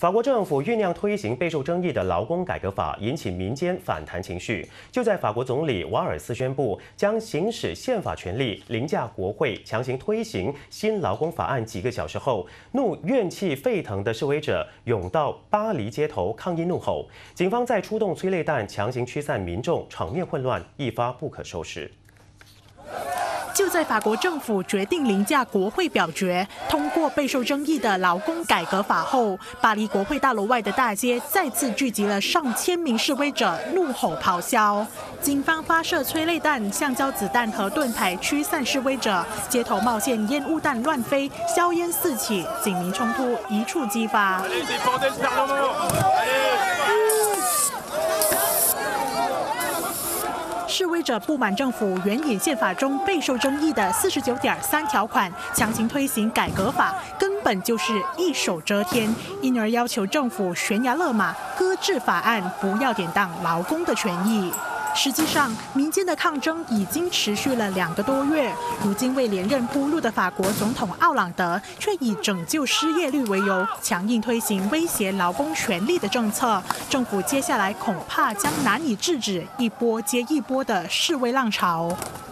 法国政府酝酿推行备受争议的劳工改革法，引起民间反弹情绪。就在法国总理瓦尔斯宣布将行使宪法权力凌驾国会，强行推行新劳工法案几个小时后，怨气沸腾的示威者涌到巴黎街头抗议怒吼，警方再出动催泪弹强行驱散民众，场面混乱，一发不可收拾。 就在法国政府决定凌驾国会表决，通过备受争议的劳工改革法后，巴黎国会大楼外的大街再次聚集了上千名示威者，怒吼咆哮。警方发射催泪弹、橡胶子弹和盾牌驱散示威者，街头冒现烟雾弹乱飞，硝烟四起，警民冲突一触即发。 示威者不满政府援引宪法中备受争议的49.3条款，强行推行改革法，根本就是一手遮天，因而要求政府悬崖勒马，搁置法案，不要典当劳工的权益。 实际上，民间的抗争已经持续了2个多月。如今为连任铺路的法国总统奥朗德，却以拯救失业率为由，强硬推行威胁劳工权利的政策。政府接下来恐怕将难以制止一波接一波的示威浪潮。